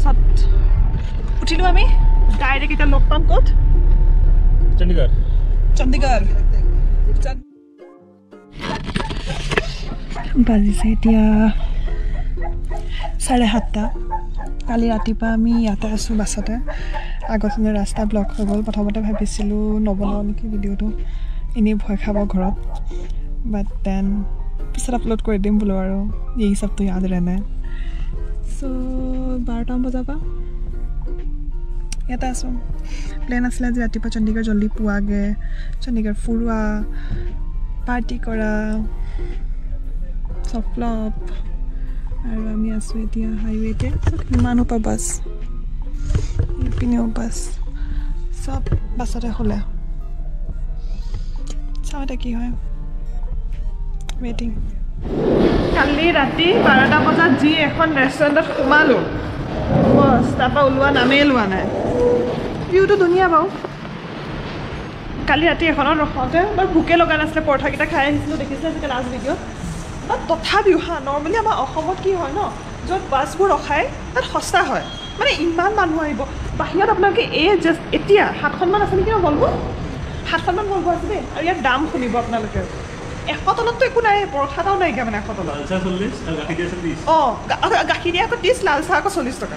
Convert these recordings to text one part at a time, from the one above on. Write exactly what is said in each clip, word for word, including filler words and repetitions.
বাছত উঠিলোঁ আমি ডাইৰেক্ট এতিয়া লগ পাম ক'ত চণ্ডীগড় চণ্ডীগড় বাজিছে এতিয়া চাৰে সাতটা কালি ৰাতিপুৱা আমি ইয়াতে আছোঁ বাছতে আগতে ৰাস্তা ব্লক হৈ গ'ল প্ৰথমতে ভাবিছিলোঁ নবনাওঁ নেকি ভিডিঅ'টো এনেই ভয় খাব ঘৰত বাট দেন পিছত আপলোড কৰি দিম বোলো আৰু এই চবটো ইয়াদ ৰেনে চ' বাৰটামান বজাৰ পৰা ইয়াতে আছোঁ প্লেন আছিলে যে ৰাতিপুৱা চণ্ডীগড় জল্দি পোৱাগৈ চণ্ডীগড় ফুৰোৱা পাৰ্টি কৰা চব ফ্লপ আৰু আমি আছোঁ এতিয়া হাইৱেতে চব ইমানো পৰা বাছ ইপিনেও বাছ চব বাছতে হ'লে চাওঁ এতিয়া কি হয় ৱেইটিং কালি ৰাতি বাৰটা বজাত যি এখন ৰেষ্টুৰেণ্টত সোমালোঁ বছ তাৰপৰা ওলোৱা নামেই লোৱা নাই ভিউটো ধুনীয়া বাৰু কালি ৰাতি এখনত ৰখাওঁতে বাৰু ভোকে লগা নাছিলে পৰঠাকেইটা খাই আহিছিলোঁ দেখিছিলে আজিকালি লাষ্ট ভিডিঅ' বাট তথাপিও হা নৰ্মেলি আমাৰ অসমত কি হয় ন য'ত বাছবোৰ ৰখাই তাত সস্তা হয় মানে ইমান মানুহ আহিব বাহিৰত আপোনালোকে এই জাষ্ট এতিয়া সাতখনমান আছে নেকি ন বলবো সাতখনমান বলবো আছে দেই আৰু ইয়াৰ দাম শুনিব আপোনালোকে এশ তলততো একো নাই পৰঠা এটাও নাইকিয়া মানে এশ তলত অঁ গাখীৰ দিয়া আকৌ ত্ৰিছ লাল চাহ আকৌ চল্লিছ টকা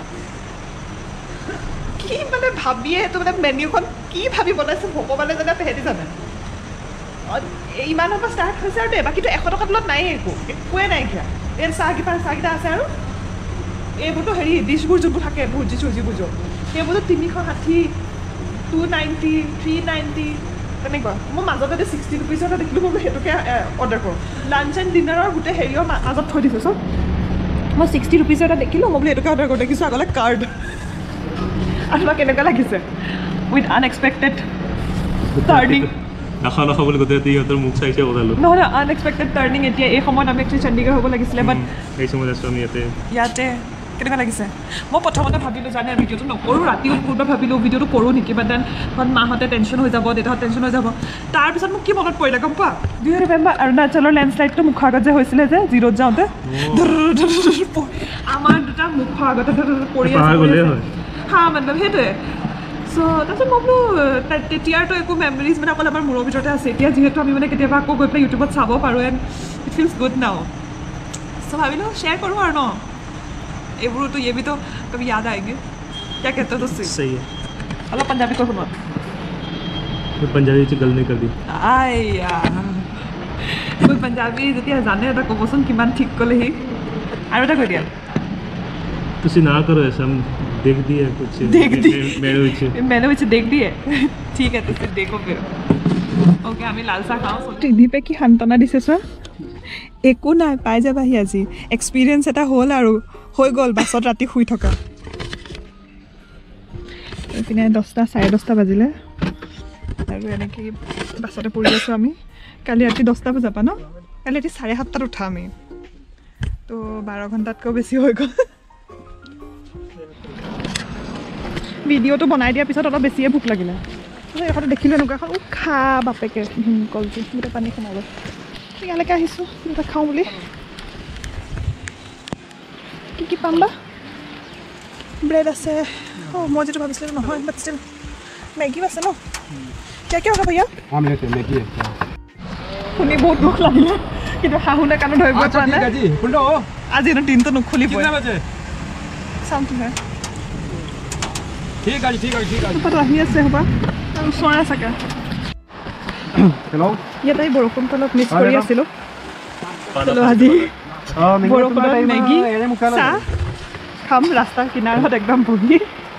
কি মানে ভাবিয়ে এইটো মানে মেনিউখন কি ভাবি বনাইছে ভগৱানে জানে তেহেঁতি জানে ইমানৰ পৰা ষ্টাৰ্ট হৈছে আৰু দেই বাকীটো এশ টকা তলত নায়েই একো একোৱে নাইকিয়া এই চাহকেইটা চাহকেইটা আছে আৰু এইবোৰতো হেৰি ডিছবোৰ যোনবোৰ থাকে ভুজি চুজিবোৰ যোৰ সেইবোৰতো তিনিশ ষাঠি টু নাইণ্টি থ্ৰী নাইণ্টি তেনেকুৱা মই মাজতে যদি ছিক্সটি ৰুপিজৰ এটা দেখিলোঁ মই বোলো সেইটোকে অৰ্ডাৰ কৰোঁ লাঞ্চ এণ্ড ডিনাৰৰ গোটেই হেৰিয়ৰ মাজত থৈ দিছোঁ চব মই ছিক্সটি ৰুপিজৰ এটা দেখিলোঁ মই বোলো এইটোকে অৰ্ডাৰ কৰোঁ দেখিছোঁ আগলৈ কাৰ্ড আৰু তোমাক কেনেকুৱা লাগিছে উইথ আনএক্সপেক্টেড টাৰ্ণিং নাখা নাখা বুলি গোটেই সিহঁতৰ মুখ চাইছে ওলালোঁ নহয় আনএক্সপেক্টেড টাৰ্ণিং এতিয়া এই সময়ত আমি একচুৱেলি চণ্ডীগড় হ'ব লাগিছিলে বাট এই সময়ত আছোঁ আমি ইয়াতে ইয়াতে কেনেকুৱা লাগিছে মই প্ৰথমতে ভাবিলোঁ জানে ভিডিঅ'টো নকৰোঁ ৰাতিও পূৰ্বে ভাবিলোঁ ভিডিঅ'টো কৰোঁ নেকি বাট দেন কাৰণ মাহঁতে টেনশ্যন হৈ যাব দেউতাহঁত টেনশ্যন হৈ যাব তাৰপিছত মোক কি মনত পৰিলে গম পোৱা দুই ৰিমেম্বাৰ অৰুণাচলৰ লেণ্ডশ্লাইডটো মুখৰ আগত যে হৈছিলে যে জিৰ'ত যাওঁতে আমাৰ দুটা মুখৰ আগতে পৰি আছে হা মানে সেইটোৱে চ' তাৰপিছত মই বোলো তেতিয়াৰতো একো মেমৰিজ মানে অকল আমাৰ মূৰৰ ভিতৰতে আছে এতিয়া যিহেতু আমি মানে কেতিয়াবা আকৌ গৈ পেলাই ইউটিউবত চাব পাৰোঁ and it feels good now চ' ভাবিলোঁ শ্বেয়াৰ কৰোঁ আৰু ন এইবোৰতো ये भी तो कभी याद आएंगे क्या कहते हो तुझसे सही है अलग पंजाबी को सुनो मैं पंजाबी से गल नहीं कर दी आया कोई पंजाबी যেতিয়া জানে এটা ক'বচোন কিমান ঠিক ক'লেহি আৰু এটা কৈ দিয়া तुसी ना करो ऐसा हम देख दिए कुछ देख दिए मैंने विच मैंने विच देख दिए ठीक है तुसी देखो फिर ओके আমি লাল চাহ খাওঁ টিভি पे কি সান্তনা দিছে চোৱা একো নাই পাই যাবাহি আজি এক্সপিৰিয়েঞ্চ এটা হ'ল আৰু হৈ গ'ল বাছত ৰাতি শুই থকা এইপিনে দহটা চাৰে দহটা বাজিলে আৰু এনেকৈ বাছতে পৰি আছোঁ আমি কালি ৰাতি দহটা বজাৰ পৰা ন কালি ৰাতি চাৰে সাতটাত উঠা আমি তো বাৰ ঘণ্টাতকৈ বেছি হৈ গ'ল ভিডিঅ'টো বনাই দিয়াৰ পিছত অলপ বেছিয়ে ভোক লাগিলে এখনতে দেখিলোঁ এনেকুৱা এখন খা বাপেকে ভীমকলটো গোটেই পানী সোমাব ইয়ালৈকে আহিছোঁ কিবা খাওঁ বুলি কি কি পাম বা ব্ৰেড আছে অঁ মই যিটো ভাবিছিলোঁ নহয় বাট ষ্টিল মেগীও আছে ন কিয় কিয় ভैया শুনি বহুত দুখ লাগিলে কিন্তু শাহুনে কাণত ধৰিব পৰা নাই আজি এইটো দিনটো নুখুলিব চাম তুমি ঠিক আছে ঠিক আছে ঠিক আছে আহি আছে হ'বা ওচৰৰে চাগে হেল্ল' ইয়াতে বৰষুণটো অলপ মিছ কৰি আছিলোঁ চলো আজি বৰষুণত মেগী চাহ খাম ৰাস্তাৰ কিনাৰত একদম বহি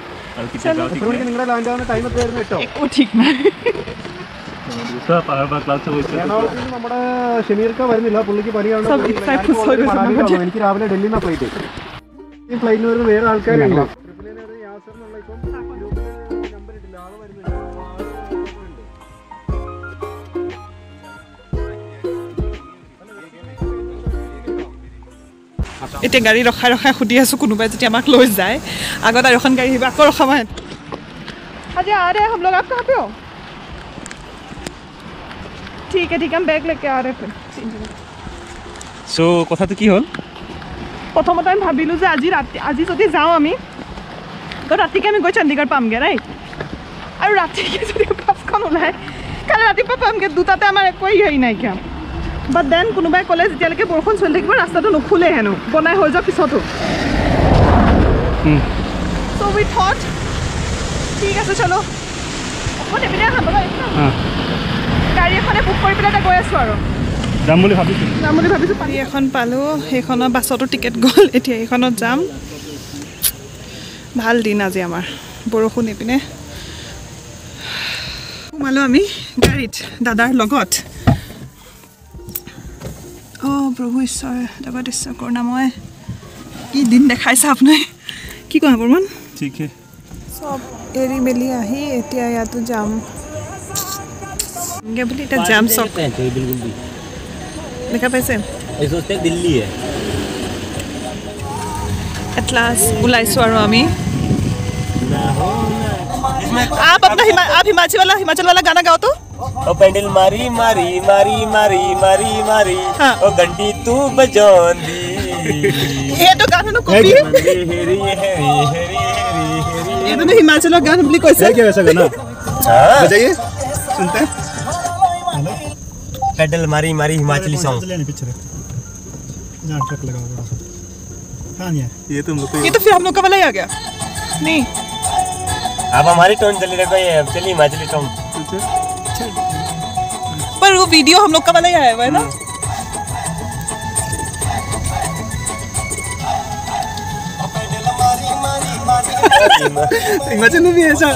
একো ঠিক নাই നമ്മുടെ ഷമീർക്ക് വരുന്നില്ല പുള്ളിക്ക് പനിയാണ് എനിക്ക് രാവിലെ ഡൽഹിയിൽ നിന്നാണ് ഫ്ലൈറ്റ് ഈ ഫ്ലൈറ്റിന് വരുന്ന വേറെ ആൾക്കാരുണ്ട് এতিয়া গাড়ী ৰখাই ৰখাই সুধি আছোঁ কোনোবাই যদি আমাক লৈ যায় আগত আৰু এখন গাড়ী আহিব আকৌ ৰখাব আজি आ रहे हैं हम लोग आप कहाँ पे हो ठीक है ठीक है हम बैग लेके आ रहे हैं फिर सो কথাটো কি হ'ল প্ৰথমতে আমি ভাবিলোঁ যে আজি ৰাতি আজি যদি যাওঁ আমি ৰাতিকে আমি গৈ চণ্ডীগড় পামগৈ ৰাইট আৰু ৰাতিকে যদি বাছখন ওলায় কালি ৰাতিপুৱা পামগৈ দুটাতে আমাৰ একোৱেই হেৰি নাইকিয়া বাট দেন কোনোবাই ক'লে যেতিয়ালৈকে বৰষুণ চলি থাকিব ৰাস্তাটো নুখুলে হেনো বনাই হৈ যোৱাৰ পিছতো চ' উই থট ঠিক আছে চলো অকণ এপিনে গাড়ী এখনে বুক কৰি পেলাই গৈ আছোঁ আৰু যাম বুলি ভাবিছোঁ যাম বুলি ভাবিছোঁ পানী এখন পালোঁ সেইখনৰ বাছতো টিকেট গ'ল এতিয়া এইখনত যাম ভাল দিন আজি আমাৰ বৰষুণ এপিনে সোমালোঁ আমি গাড়ীত দাদাৰ লগত অঁ প্ৰভু ঈশ্বৰ জগত ঈশ্বৰ কৰুণাময় কি দিন দেখাইছে আপুনি কি কোৱা বৰ্মন ঠিক চব এৰি মেলি আহি এতিয়া ইয়াতো যাম বুলি এতিয়া যাম চব দেখা পাইছে दिल्ली है एट लास्ट ओलाइছোঁ আৰু আমি आप अपना हिमा आप हिमाचल वाला हिमाचल वाला गाना गाओ तो ओ पेंडल मारी मारी मारी मारी मारी मारी हाँ। ओ घंटी तू बजांदी ये तो गाना नो कॉपी हेरी हेरी हेरी हेरी ये तो हिमाचल का गाना बोली कैसे क्या वैसा गाना हां बजाइए सुनते हैं पेडल मारी मारी हिमाचली सॉन्ग पीछे जहाँ ट्रक लगा हुआ हाँ ये तुम लोग ये तो फिर हम लोग का वाला ही आ गया नहीं अब हमारी टोन चली रही है अब चली हिमाचली टोन पर वो वीडियो हम लोग का वाला ही आया हुआ है ना हिमाचल में भी ऐसा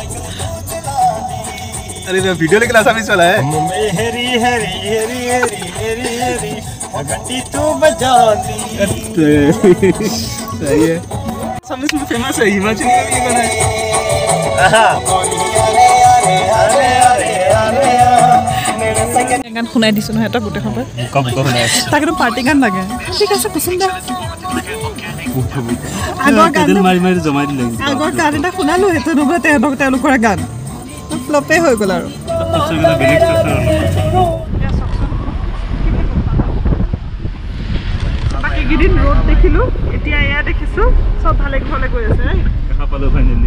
अरे वीडियो लेकिन आसामी वाला है मुंबई हेरी हेरी हेरी हेरी हेरी हेरी घंटी तू बजांदी सही है सब इसमें फेमस है हिमाचल में भी गाना है গান শুনাই দিছোঁ নহয় এটা গোটেই সময় कब कब है তাকেতো পাৰ্টি গান লাগে ঠিক আছে কুচুম দা আগৰ গান মাৰি মাৰি জমাই দিলে আগৰ গান এটা শুনালোঁ সেইটো নহয় তেওঁলোক তেওঁলোকৰ গান ফ্লপে হৈ গ'ল আৰু বাকীকেইদিন ৰ'দ দেখিলোঁ এতিয়া এয়া দেখিছোঁ চব ভালে ঘৰলৈ গৈ আছে দেখা পালোঁ ফাইনেলি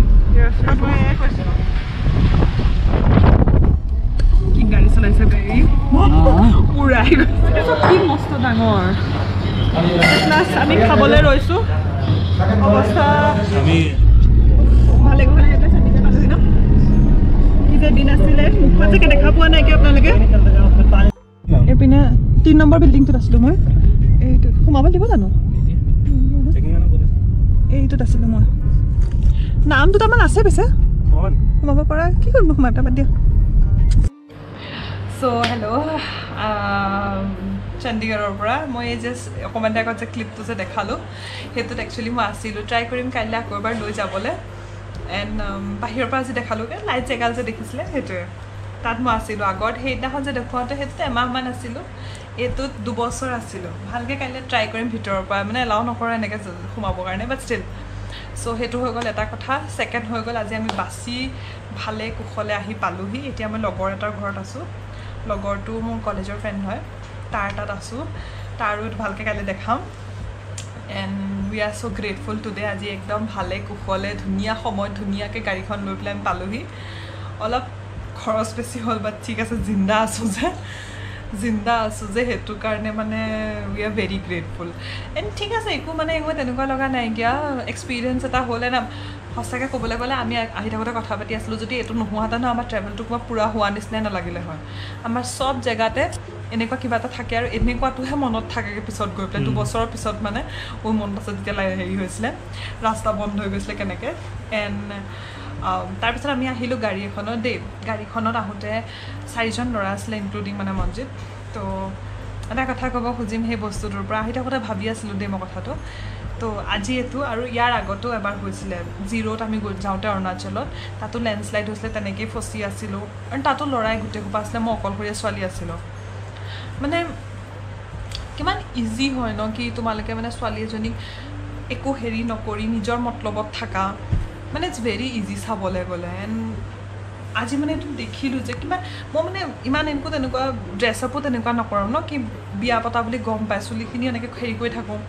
কি গাড়ী চলাইছে গাড়ী উৰাই গৈছে কি মস্ত ডাঙৰ প্লাছ আমি খাবলৈ ৰৈছোঁ অৱস্থা আমি ভালে ঘৰলৈ এটা চাবিকে পালোহি ন কি যে দিন আছিলে মুখত চাগে দেখা পোৱা নাই কি আপোনালোকে এইপিনে তিনি নম্বৰ বিল্ডিংটোত আছিলোঁ মই এইটোত সোমাব দিব জানো এইটোত আছিলোঁ মই নাম দুটামান আছে পিছে সোমাব পৰা কি কৰিম সোমাই এটা বাদ দিয়া চ' হেল্ল' চণ্ডীগড়ৰ পৰা মই এই জাষ্ট অকণমান আগত যে ক্লিপটো যে দেখালোঁ সেইটোত একচুৱেলি মই আছিলোঁ ট্ৰাই কৰিম কাইলৈ আকৌ এবাৰ লৈ যাবলৈ এণ্ড বাহিৰৰ পৰা যি দেখালোঁ লাইট জেগাল যে দেখিছিলে সেইটোৱে তাত মই আছিলোঁ আগত সেইদিনাখন যে দেখুৱাওঁতে সেইটোত এমাহমান আছিলোঁ এইটোত দুবছৰ আছিলোঁ ভালকৈ কাইলৈ ট্ৰাই কৰিম ভিতৰৰ পৰা মানে এলাও নকৰে এনেকৈ সোমাবৰ কাৰণে বাট ষ্টিল চ' সেইটো হৈ গ'ল এটা কথা ছেকেণ্ড হৈ গ'ল আজি আমি বাছি ভালে কুশলে আহি পালোহি এতিয়া মই লগৰ এটাৰ ঘৰত আছোঁ লগৰটো মোৰ কলেজৰ ফ্ৰেণ্ড হয় তাৰ তাত আছোঁ তাৰো ভালকৈ কাইলৈ দেখাম and we are so' grateful today আজি একদম ভালে কুশলে ধুনীয়া সময়ত ধুনীয়াকৈ গাড়ীখন লৈ পেলাই আমি পালোহি অলপ খৰচ বেছি হ'ল বাট ঠিক আছে জিন্দা আছোঁ যে জিন্দা আছোঁ যে সেইটো কাৰণে মানে we are very grateful and ঠিক আছে একো মানে একো তেনেকুৱা লগা নাইকিয়া এক্সপিৰিয়েঞ্চ এটা হ'লে না সঁচাকৈ ক'বলৈ গ'লে আমি আহি থাকোঁতে কথা পাতি আছিলোঁ যদি এইটো নোহোৱাহেঁতেন ন আমাৰ ট্ৰেভেলটো কিবা পূৰা হোৱা নিচিনাই নালাগিলে হয় আমাৰ চব জেগাতে এনেকুৱা কিবা এটা থাকে আৰু এনেকুৱাটোহে মনত থাকেগৈ পিছত গৈ পেলাই দুবছৰৰ পিছত মানে মোৰ মনত আছে যেতিয়া হেৰি হৈছিলে ৰাস্তা বন্ধ হৈ গৈছিলে কেনেকৈ এণ্ড তাৰপিছত আমি আহিলোঁ গাড়ী এখনত দেই গাড়ীখনত আহোঁতে চাৰিজন ল'ৰা আছিলে ইনক্লুডিং মানে মনজিত তো এটা কথা ক'ব খুজিম সেই বস্তুটোৰ পৰা আহি থাকোঁতে ভাবি আছিলোঁ দেই মই কথাটো তো আজি এইটো আৰু ইয়াৰ আগতো এবাৰ হৈছিলে জিৰ'ত আমি গৈ যাওঁতে অৰুণাচলত তাতো লেণ্ডশ্লাইড হৈছিলে তেনেকৈয়ে ফচি আছিলোঁ আৰু তাতো ল'ৰাই গোটেই সোপা আছিলে মই অকলশৰীয়া ছোৱালী আছিলোঁ মানে কিমান ইজি হয় ন কি তোমালোকে মানে ছোৱালী এজনীক একো হেৰি নকৰি নিজৰ মতলবত থাকা মানে ইটছ ভেৰি ইজি চাবলৈ গ'লে এণ্ড আজি মানে এইটো দেখিলোঁ যে কিমান মই মানে ইমান এনেকুৱা তেনেকুৱা ড্ৰেছ আপো তেনেকুৱা নকৰোঁ ন কি বিয়া পতা বুলি গম পাই চুলিখিনি এনেকৈ হেৰি কৰি থাকোঁ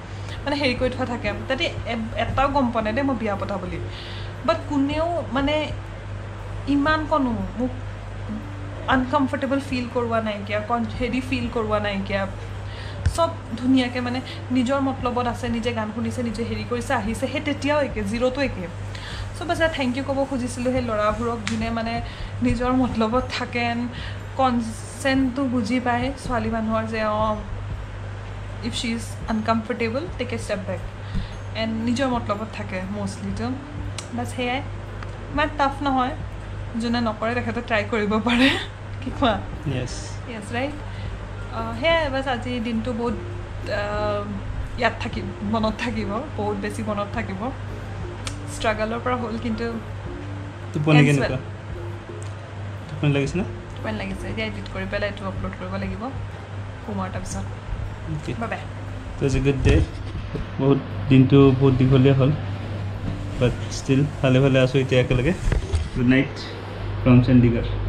মানে হেৰি কৰি থোৱা থাকে তাতে এটাও গম পোৱা নাই দেই মই বিয়া পতা বুলি বাট কোনেও মানে ইমান কনো মোক আনকমফৰ্টেবল ফিল কৰোৱা নাইকিয়া কন হেৰি ফিল কৰোৱা নাইকিয়া সব ধুনীয়াকৈ মানে নিজৰ মতলবত আছে নিজে গান শুনিছে নিজে হেৰি কৰিছে আহিছে সেই তেতিয়াও একে জিৰ'টো একে চ' বাছ থেংক ইউ ক'ব খুজিছিলোঁ সেই ল'ৰাবোৰক যোনে মানে নিজৰ মতলবত থাকেন কনচেণ্টটো বুজি পায় ছোৱালী মানুহৰ যে অঁ if she is uncomfortable take a step back and নিজৰ মতলবত থাকে মষ্টলিটো বাছ সেয়াই ইমান টাফ নহয় যোনে নকৰে তেখেতে ট্ৰাই কৰিব পাৰে কি কোৱা য়েছ য়েছ ৰাইট সেয়াই বাছ আজি দিনটো বহুত ইয়াত থাকিব মনত থাকিব বহুত বেছি মনত থাকিব ষ্ট্ৰাগলৰ পৰা হ'ল কিন্তু টোপনি কেনেকুৱা টোপনি লাগিছে না টোপনি লাগিছে এতিয়া এডিট কৰি পেলাই এইটো আপলোড কৰিব লাগিব সোমোৱাৰ তাৰপিছত বাই বাই তো ইটছ এ গুড ডে বহুত দিনটো বহুত দীঘলীয়া হ'ল বাট ষ্টিল ভালে ভালে আছোঁ এতিয়া একেলগে গুড নাইট ফ্ৰম চণ্ডীগড়